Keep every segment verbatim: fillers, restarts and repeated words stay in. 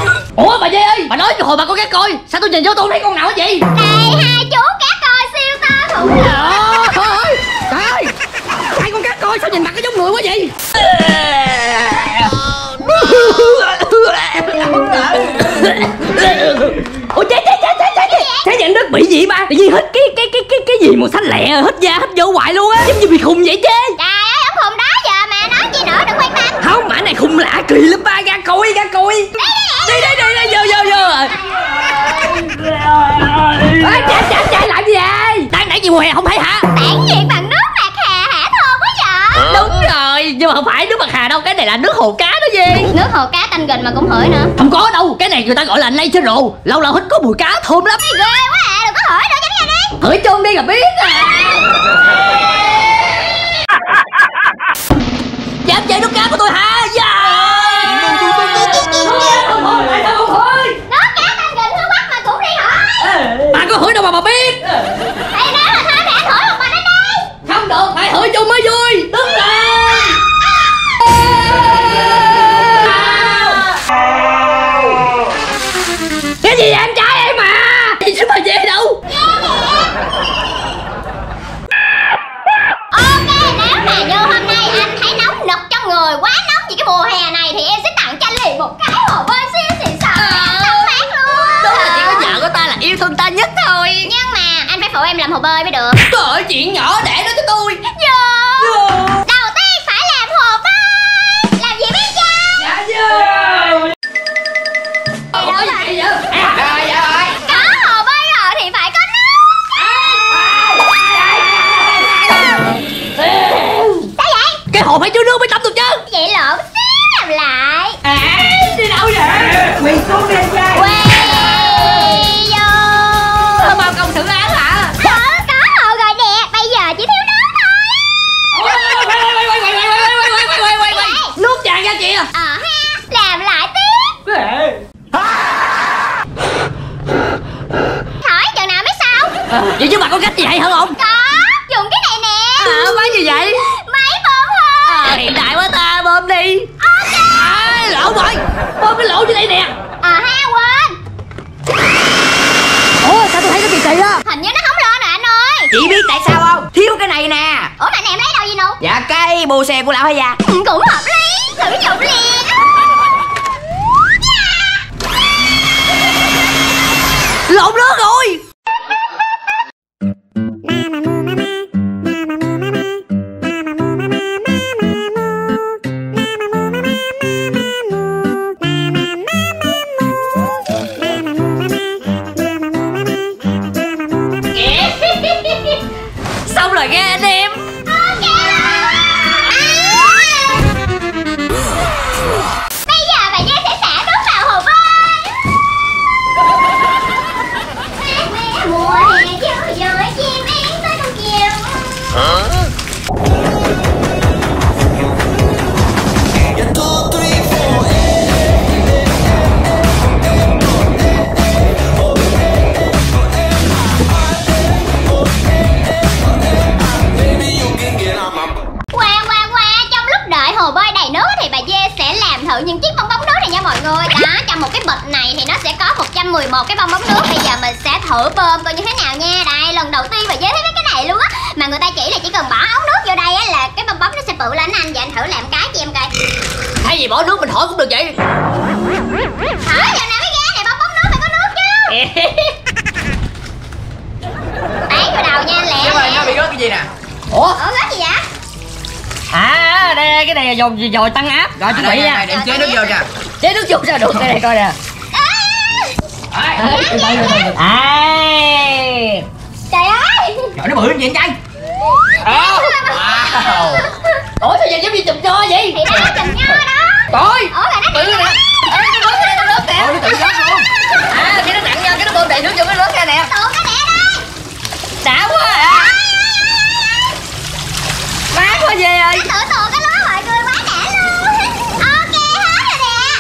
Ủa bà Dê ơi, bà nói hồi bà con cá coi, sao tôi nhìn vô tôi không thấy con nào cái gì? Đây hai chú cá coi siêu to khủng long. Trời ơi, trời ơi, hai con cá coi sao nhìn mặt cái giống người quá vậy? Ủa chết chết chết chết chết chết nhận đất bị gì ba? Tự nhiên hít cái cái cái cái cái gì màu xanh lẹ, hít da hít vô hoài luôn á, giống như bị khùng vậy chứ. Trời ơi ông khùng đó giờ mà nói gì nữa, đừng quan tâm. Không, mã này khùng lạ kỳ lắm ba, ra coi ra coi. Đi đi đi đi vô vô vô. Ê chạy chạy chạy làm gì vậy? Đang nãy gì mùa hè không thấy hả? Tản nhiệt bằng nước bạc hà hả, thơm quá vậy. Đúng rồi, nhưng mà không phải nước bạc hà đâu, cái này là nước hồ cá đó gì. Nước hồ cá tanh gình mà cũng hửi nữa. Không có đâu, cái này người ta gọi là natural. Lâu lâu hít có mùi cá thơm lắm. Ghê quá à, đừng có hửi nữa, tránh ra đi. Hửi chôn đi là biết à. Dám chơi nước cá của tôi hả? Yeah. Nước cá tanh gình hương bắc mà cũng đi hửi. Bà có hửi đâu mà bà biết. Thì nếu là thôi thì anh hửi một mình anh đi. Không được, phải hửi chung mới vui. Đứng lên. Cái gì vậy anh trai em mà? Gì chứ bà về đâu? Ok, nếu mà như hôm nay anh thấy nóng nực trong người, quá nóng vì cái mùa hè này, thì em sẽ tặng cho anh liền một cái hồ bơi xịn xịn sò tắm mát luôn. Đúng là chỉ có vợ của ta là yêu thương ta nhất thôi. Nhưng mà anh phải phụ em làm hồ bơi mới được. Trời ơi, chuyện nhỏ để đó cho tôi. Vô. Đầu tiên phải làm hồ bơi. Làm gì biết chưa? Dạ vô. Ủa cái gì vậy? À, rồi dạ rồi. Có hồ bơi rồi thì phải có nước. Sao vậy? Cái hồ phải chứa nước mới tắm được chứ. Vậy lộn xíu làm lại. À, đi đâu vậy? Quỳ xuống đi anh trai. Quay vô. Sao bao công xử án hả? Thử có hồ rồi nè, bây giờ chỉ thiếu nước thôi. Quay quay quay quay quay quay quay quay quay quay quay. Nước tràn ra kìa. Ờ ha, làm lại tiếp. Hỏi chừng nào biết sao? À, vậy chứ bà có cách gì hay hơn không? Có, dùng cái này nè. À, máy gì vậy? Máy bơm hơi. À, hiện đại quá ta, bơm đi. Ok. À, lỗ rồi. Bơm cái lỗ dưới đây nè. Ờ ha, quên. Ủa, sao tôi thấy nó kỳ kỳ á? Hình như nó không lên rồi anh ơi. Chị biết tại sao không? Thiếu cái này nè. Ủa mà em lấy đâu vậy nụ? Dạ cái bô xe của lão hay già. Ừ, cũng hợp lý, sử dụng liền. Lộn nước rồi. Xong rồi nghe anh em. Bây giờ bà Dê sẽ xả nước vào hồ bơi. Mát mẻ mùa hè chiều dội chim én tới trong chiều. Qua qua qua, trong lúc đợi hồ bơi đầy nước thì bà Dê sẽ làm thử những chiếc bong bóng nước này nha mọi người. Đó, trong một cái bịch này thì nó sẽ có một trăm mười một cái bong bóng nước. Bây giờ mình sẽ thử bơm coi như thế nào nha. Đây, lần đầu tiên bà Dê thấy mấy cái này luôn á. Mà người ta chỉ là chỉ cần bỏ ống nước vô đây á là cái bong bóng nó sẽ bự lên anh. Giờ anh thử làm cái cho em coi. Thay vì bỏ nước mình hỏi cũng được vậy. Hỏi giờ nào mới ra này, bong bóng nước phải có nước chứ. Tán vào đầu nha, lẹ. Nhưng mà nó bị rớt cái gì nè? Ủa? Ủa rớt gì vậy? À, đây cái này là dồi dồi tăng áp. Rồi chuẩn bị nha. Để chế nước vô nè. Chế nước vô sao được, đây này coi nè. Ai. Trời ơi. Trời nó bự lắm vậy anh trai. Wow. Ủa sao vậy, giống như chùm nho vậy? Thì đó là chùm nho đó. Trời. Ủa rồi nó Bự nè. Ê, cái nước cái nước nè. Ôi nó tự rớt luôn. À, cái nó nặng nha, cái nó bơm đầy nước vô cái nước ra nè. Tụi cái nè đây. Đã quá à. Mát quá về ơi. Tự tụi cái lúa mọi người quá đã luôn. Ok hết rồi nè.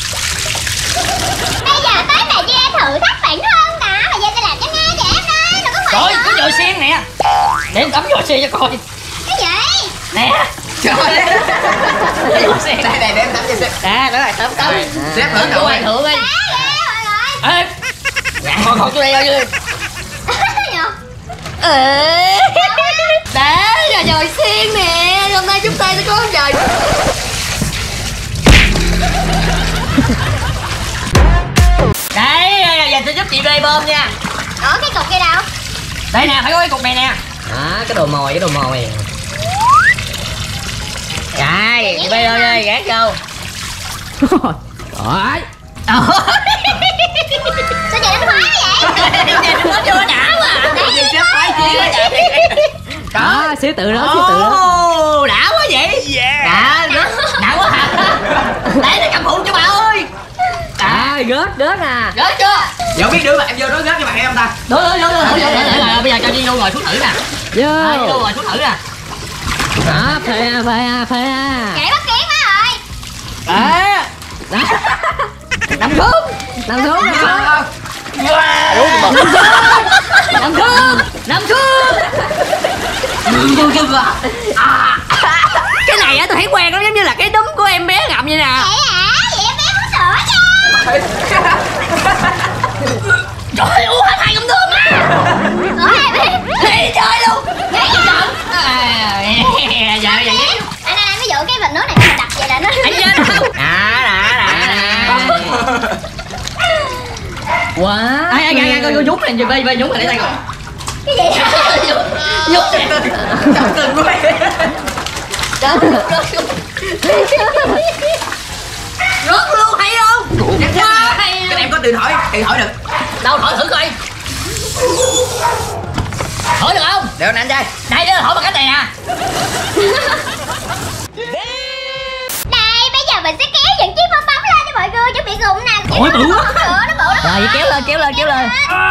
Bây giờ tới bà Dê thử thách bản thân đó. Bà Dê sẽ làm cho ngay cho em đây. Đừng có Trời, ngoại có dồi sen nè. Để em cắm dồi sen cho coi. Cái gì? Nè. Trời ơi. Đây này để em tắm cho sếp. À đúng rồi, tắm tắm. Sếp thử Của cậu hoàng đi. thượng đi. Mọi người. Ê, còn còn tôi đây rồi. Ê, để là dồi xiên nè, hôm nay chúng ta sẽ có dồi. Đấy, giờ tôi giúp chị bê bơm nha. Ủa cái cục kia đâu? Đây nè, phải có cái cục này nè. À, cái đồ mồi, cái đồ mồi. Đây, chị bê bơm đây, gác vô. Rồi. Sao vậy nó khoái vậy? Nhìn nó chưa đã quá. Gì sếp khoái chi quá vậy? Đó, xíu tự đó, xíu tự đó. Đã quá vậy. Đã, đã, đã quá hả? Để nó cầm phụ cho bà ơi. À, gớt, gớt à. Gớt chưa? Giờ biết đứa mà em vô đó gớt cho bạn em không ta? Đúng, đúng, đúng, đúng, đúng. Bây giờ cho đi vô ngồi thuốc thử nè. Vô. Vô ngồi thuốc thử nè. Đó, phê à, phê à, phê à. Kệ bắt kiến quá rồi. À, đó. Nằm xuống, nằm xuống, nằm xuống. Nằm xuống, nằm xuống, nằm xuống. À, cái này á tôi thấy quen lắm, giống như là cái đúm của em bé ngậm vậy nè. Vậy hả? Vậy em bé uống sữa nha. Trời ơi, uống hết hai cốc nước á. Ủa hai bé. Đi chơi luôn. Vậy hả? Dạ dạ dạ. Anh anh ví dụ cái bình nước này mình đặt vậy là nó. Anh chơi không? À đã đã đã. Quá. Ai ai ai coi coi nhúng này, về về nhúng này để tay coi. Cái gì? Nhúng nè. Chọc cưng của mày. Rớt luôn hay không? Quá hay. Cái này em có tiền hỏi, tiền hỏi được. Đâu thổi thử coi. Thổi được không? Được nè anh trai. Đây đó, thổi bằng cách này nè. Đây bây giờ mình sẽ kéo những chiếc bong bóng lên cho mọi người chuẩn bị gụng nè. Ôi, bự quá. Nó bự nó bự. Rồi kéo lên kéo lên kéo lên.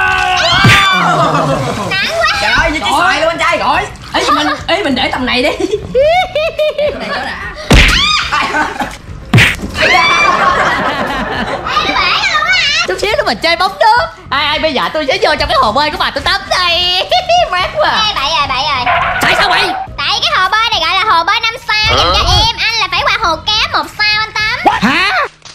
Nặng quá. Trời ơi, như cái xoài luôn anh trai. Rồi. Ê mình ê mình để tầm này đi. Cái này cho đã. Chút xíu nữa mình chơi bóng nước. Ai ai bây giờ tôi sẽ vô trong cái hồ bơi của bà tôi tắm đây. Mát quá. Ê bậy rồi bậy rồi. Tại sao vậy? Tại cái hồ bơi này gọi là hồ bơi năm sao dành cho em, anh là phải qua hồ cá một sao anh Tắm. Hả?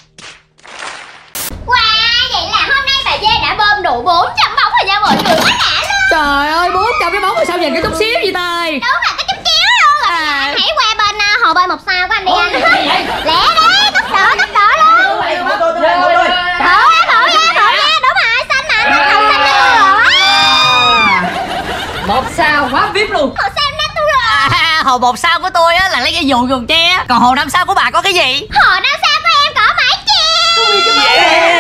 Wow, vậy là hôm nay bà Dê đã bơm đủ bốn trăm bóng rồi nha mọi người, quá đã luôn. Trời ơi, bốn trăm cái bóng rồi sao nhìn cái chút xíu vậy tay? Đúng là cái chút chiếu luôn rồi. À. Anh hãy qua bên uh, hồ bơi một sao của anh đi anh. Ủa, gì vậy? Lẹ đi, tốc độ tốc độ luôn. Bộ nha, bộ nha, bộ nha, đúng rồi, xanh mà anh, màu xanh natural á. Một sao quá vip luôn. Màu xanh natural. À, hồ một sao của tôi á là lấy cái dù dùng tre, còn hồ năm sao của bà có cái gì? Hồ năm sao của em có mái che.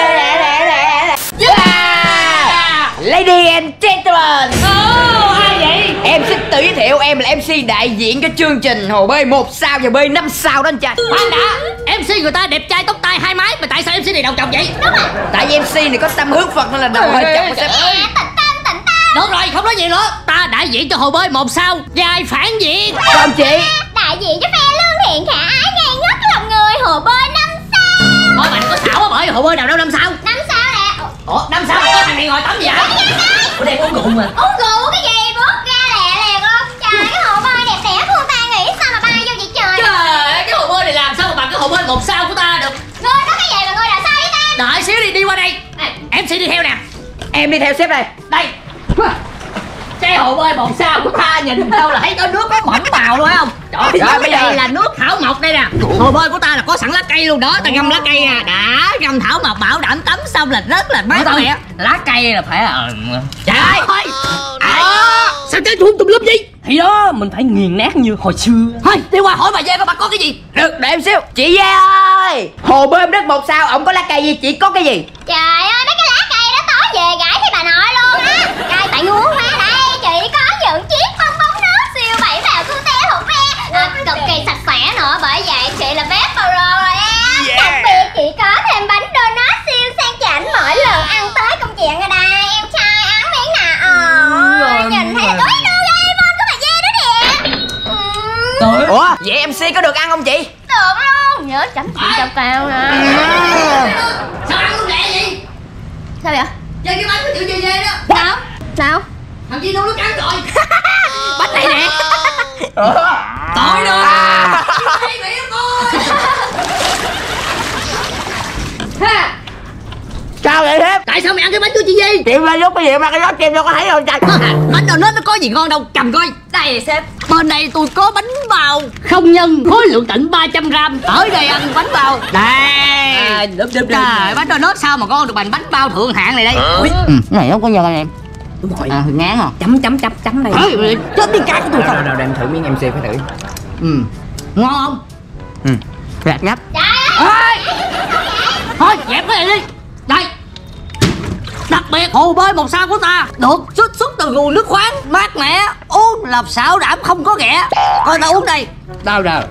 Yeah. Lady and gentlemen. Oh, ai vậy? Em xin tự giới thiệu em là em xê đại diện cho chương trình hồ bơi một sao và bơi năm sao đó anh trai. Khoan đã, em xê người ta đẹp trai tóc tai hai mái mà tại sao em xê này đầu trọc vậy? Đúng rồi. Tại vì em xê này có tâm hướng Phật nên là đầu hơi chọc sếp. À, tỉnh tâm tỉnh tâm. Được rồi, không nói gì nữa. Ta đại diện cho hồ bơi một sao, vai phản diện. Còn chị Đại diện cho phe lương thiện khả ái ngây ngất lòng người hồ bơi năm sao. Thôi bạn có xảo á, bởi hồ bơi nào đâu năm sao. Năm sao nè. Ủa, năm sao có thằng này ngồi tắm gì hả? Ủa đây uống rượu mà. Uống rượu cái gì bước ra lẹ lẹ luôn. Trời cái hồ bơi đẹp đẽ của ta nghĩ sao mà bay vô vậy trời. Trời ơi, cái hồ bơi này làm sao mà bằng cái hồ bơi một sao của ta được. Ngươi có cái gì mà ngươi là sao với ta? Đợi xíu đi, đi qua đây. Em sẽ đi theo nè. em đi theo sếp đây. Đây. Cái hồ bơi một sao của ta nhìn đâu là thấy có nước có bẩn màu luôn phải không? Trời ơi, Rồi, bây bây giờ giờ- là nước thảo mộc đây nè. Hồ bơi của ta là có sẵn lá cây luôn đó, ta ngâm lá cây à, đã ngâm thảo mộc bảo đảm tắm xong là rất là mát mẻ. Lá cây là phải là trời ơi. À, sao trái chuông tùm lum gì? Thì đó mình phải nghiền nát như hồi xưa. Thôi đi qua hỏi bà Giang có bà có cái gì? Được, để em xíu. Chị Gia ơi, hồ bơi đất một sao, ổng có lá cây gì, chị có cái gì? Trời ơi mấy cái lá cây đó tối về gãi thì bà nội luôn á. Trời tại ngu quá đây, chị có những chiếc bong bóng nước siêu bảy màu cute hột ve à, cực kỳ sạch sẽ nữa, bởi vậy chị là best pro rồi em. Yeah. Đặc biệt chị có thêm bánh donut siêu sang chảnh mỗi lần ăn tới công chuyện ở đây. Em trai ăn miếng nào ồ nhìn thấy là tối Doraemon của bà Dê đó nè. Ừm, Ủa, vậy em xê có được ăn không chị? được luôn, nhớ chấm chị cho cao ha. Sao ăn luôn lẹ vậy? Sao vậy? Chơi cái bánh của tiểu dê dê đó. Sao? Sao? Thằng Chi đâu nó cắn rồi. Bánh này nè. Tội nữa. Sao vậy Hiếp? Tại sao mày ăn cái bánh của chị Di? Chị ba lúc cái gì mà cái đó em đâu có thấy đâu trời. Bánh đồ nết nó có gì ngon đâu, cầm coi. Đây sếp. Bên đây tôi có bánh bao không nhân khối lượng tỉnh ba trăm gram. Tới đây ăn bánh bao. Đây. À, đúng, đúng, trời, bánh đồ nết sao mà ngon được bằng bánh bao thượng hạng này đây. Ui, ừ, cái này không có nhân anh em. Đúng rồi. À, ngán hả? Chấm chấm chấm chấm đây. Ơi, chết đi cái của tôi không. Đâu đem thử miếng em xê phải thử. Ừ. Ngon không? Ừ. Gạt nhấp. Trời ơi. Thôi, dẹp cái này đi. Đây. Đặc biệt hồ bơi một sao của ta được xuất xuất từ nguồn nước khoáng mát mẻ, uống là xảo đảm không có ghẻ. Coi ta uống đây. Đâu đâu.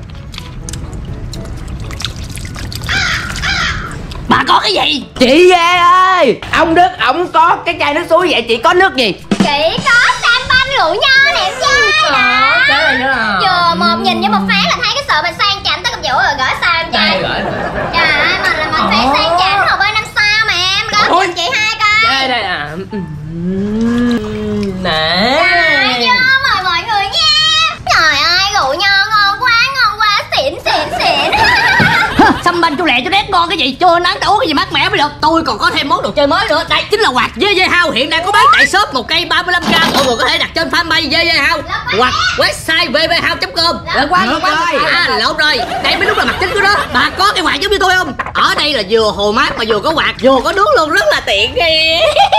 Bà có cái gì? Chị về ơi. Ông Đức ổng có cái chai nước suối, vậy chị có nước gì? Chị có sam banh rượu nho đẹp trai đó. Cái này nữa à? Vừa một nhìn với một phát là thấy cái sợ mình sang chảnh tới cầm vũ rồi gửi sao em trai. Trời ơi, mình là mình phải sang chảnh hồ bơi năm sao mà em. Có giùm chị hai coi. Đây đây à. Nè. Trời vô mời mọi người nha. Trời ơi, rượu nho ngon quá, ngon quá, xịn xịn xịn. Xăm banh cho lẹ cho đét ngon cái gì, chưa nắng đã uống cái gì mát mẻ mới được. Tôi còn có thêm món đồ chơi mới nữa. Đây chính là quạt dê dê hao, hiện đang có bán tại shop một cây ba mươi lăm gram. Mọi người có thể đặt trên fanpage dê dê hao hoặc website v v hao chấm com. Được quá, được quá. À lộn rồi, đây mới đúng là mặt chính của nó. Bà có cái quạt giống như tôi không? Ở đây là vừa hồ mát mà vừa có quạt, vừa có nước luôn, rất là tiện đi.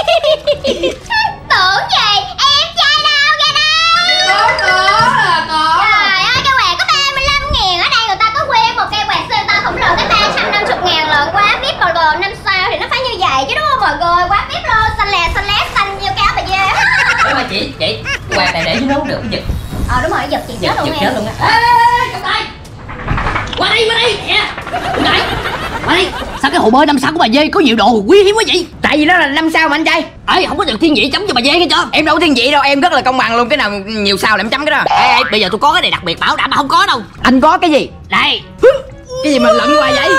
Tưởng gì em trai đâu ra đây. Có có là có. Trời ơi, cái quạt có ba mươi lăm ngàn. Ở đây người ta có nguyên một cây quạt siêu to khổng lồ tới ba trăm năm mươi ngàn lận. Quá vip mà rồi năm sao thì nó phải như vậy chứ đúng không mọi người. Quá vip luôn, xanh lè xanh lét xanh như cáo bà dê. Nhưng mà chị, chị, cái quạt này để dưới nấu được cái giật. Ờ đúng rồi, giật chị chết luôn em. Luôn á. Ê, cầm tay. Qua đây, qua đây. Nè. Qua đây. Qua đây. Sao cái hồ bơi năm sao của bà Dê có nhiều đồ quý hiếm quá vậy? Tại vì nó là năm sao mà anh trai. Ê, không có được thiên vị chấm cho bà Dê nghe chưa? Em đâu có thiên vị đâu, em rất là công bằng luôn. Cái nào nhiều sao là em chấm cái đó. Ê, ê, bây giờ tôi có cái này đặc biệt bảo đảm mà không có đâu. Anh có cái gì? Đây. Cái gì mà lẫn qua vậy?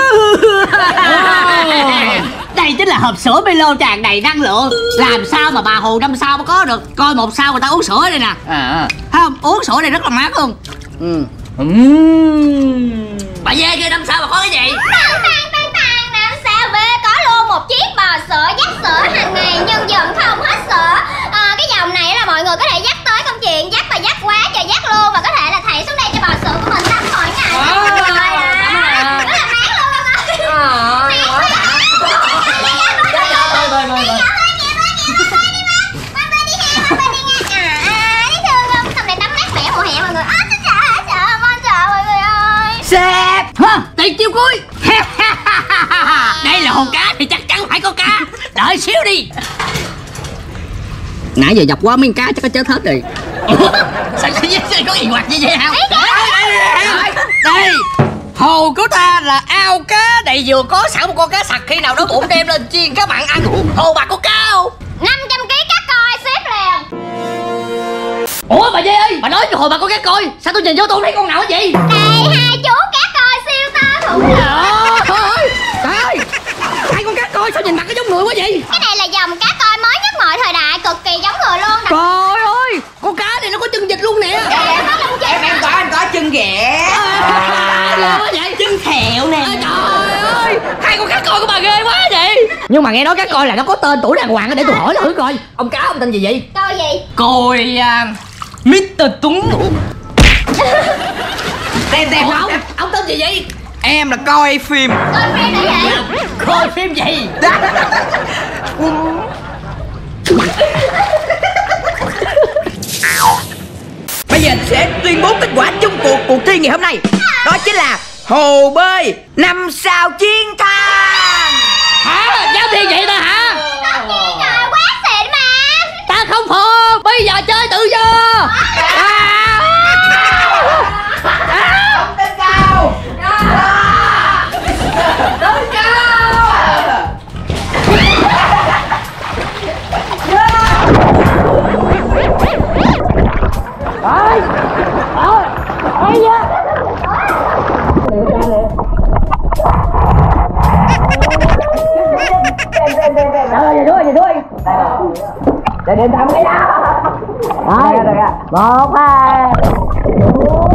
Đây chính là hộp sữa Milo tràn đầy năng lượng. Làm sao mà bà hồ năm sao mới có được? Coi một sao người ta uống sữa đây nè. À, thấy không? Uống sữa này rất là mát luôn. Ừ. Uhm. Bà Dê kia năm sao mà có cái gì? Tăng tăng tăng tăng năm sao về có luôn một chiếc bò sữa dắt sữa hàng ngày nhân dần không hết sữa. À, cái dòng này là mọi người có thể dắt tới công chuyện, dắt và dắt quá trời dắt luôn, và có thể là thảy xuống đây cho bò sữa của mình tắm mỗi ngày. Wow. Rồi đó. Rất là mát luôn không ơi. Sếp. Hả? Tiền chiêu cuối. Đây là hồ cá thì chắc chắn phải có cá. Đợi xíu đi. Nãy giờ dọc qua miếng cá chắc có chết hết rồi. Sao có gì hoạt như vậy hả? Đây, hồ của ta là ao cá. Đây vừa có sẵn một con cá sặc, khi nào nó bụng đem lên chiên các bạn ăn. Hồ bà có cá không? năm trăm ký cá coi xếp liền. Ủa bà Dê ơi, bà nói cho hồ bà có cá coi. Sao tôi nhìn vô tôi không thấy con nào hết vậy? Đây hai chú cá coi siêu to khủng lồ. Trời ơi, trời ơi, hai con cá coi sao nhìn mặt cái giống người quá vậy? Cái này là dòng cá coi mới nhất mọi thời đại, cực kỳ giống người luôn. Trời ơi, con cá này nó có chân vịt luôn nè. Em em có anh có chân ghẻ. À, vậy? Chân thẹo nè. À, trời ơi, hai con cá coi của bà ghê quá vậy. Nhưng mà nghe nói cá coi là nó có tên tuổi đàng hoàng, để tôi hỏi thử coi. Ông cá ông tên gì vậy? Coi gì? Coi uh, mít tơ Tuấn. Xem xem ông, ông tên gì vậy? Em là coi phim. Coi phim nữa vậy? Coi phim gì? Bây giờ sẽ tuyên bố kết quả chung cuộc cuộc thi ngày hôm nay. Đó chính là hồ bơi năm sao chiến thắng. Hả? Giáo thi vậy ta hả? Tất nhiên rồi, quá xịn mà. Ta không phục. Bây giờ chơi tự do. À. Không tên cao. Tên cao. Ôi, ôi, ôi da. Rồi, rồi, rồi. Để để tao cái đó. Rồi, một hai